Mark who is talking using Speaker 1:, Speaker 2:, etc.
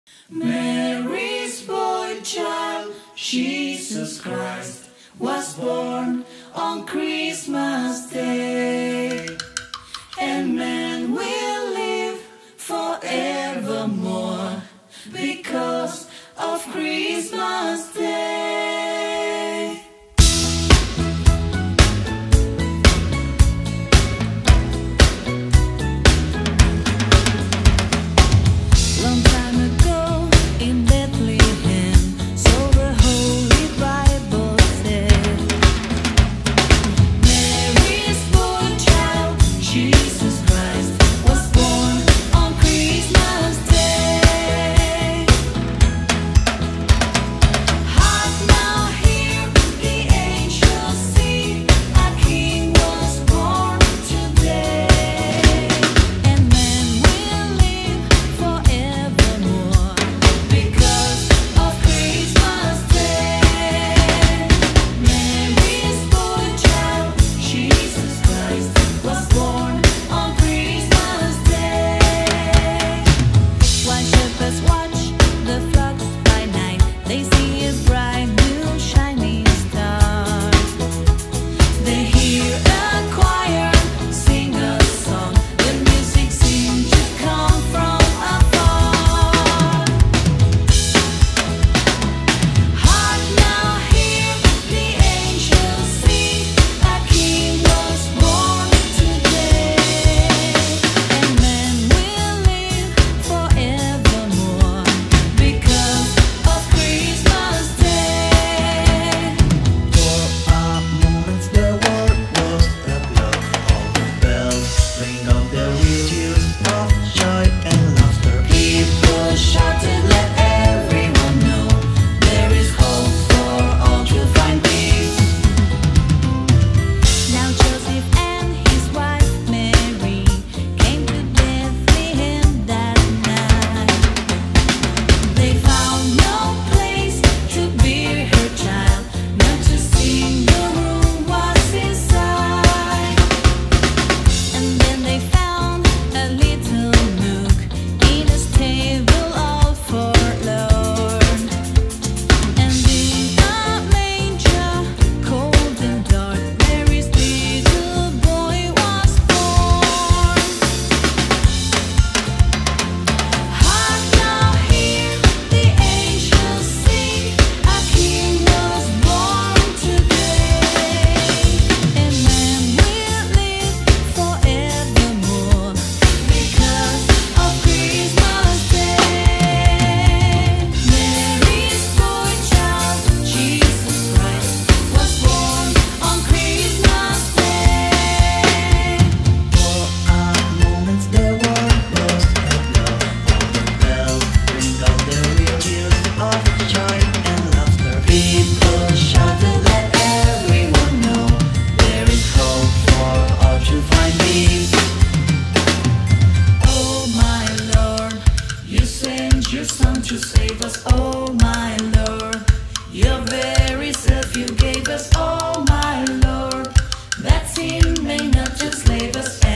Speaker 1: Mary's boy child, Jesus Christ, was born on Christmas Day. And man will live forevermore because of Christmas Day. Long time ago in Bethlehem, so the Holy Bible said, Mary's boy child, Jesus Christ, was born on Christmas Day. Hark now, hear the angels sing, a King was born today. And man will live forevermore because of Christmas Day. Mary's boy child, Jesus Christ, was born on Christmas Day. While shepherds watch the flocks by night, they see a bright new shining star. They hear a choir sing a song, the music seems to come from afar. Hark now, hear the angels sing, a King was born today. And man will live forevermore because of Christmas Day.
Speaker 2: For a moment the world was aglow. All the bells ring out the rituals of joy and laughter.
Speaker 1: People shouted, let everyone know there is hope for all to find peace. Now Joseph and his wife Mary came to Bethlehem that night. They found no place to bear her child, not to sing the room was inside. And then they found a little nook in a stable all forlorn. And in a manger, cold and dark, Mary's little boy was born. Hark now, hear the angels sing, a King was born today. And man will live forevermore because of Christmas Day. Mary's boy child, Jesus Christ, was born on Christmas Day.
Speaker 2: For a moment the world was aglow. All the bells ring out the rituals of joy and laughter.
Speaker 1: People shouted, let everyone know there is hope for all to find peace. Oh my Lord, you sent your Son to save us. Oh my Lord, your very self you gave us. Oh my Lord, that sin may not just save us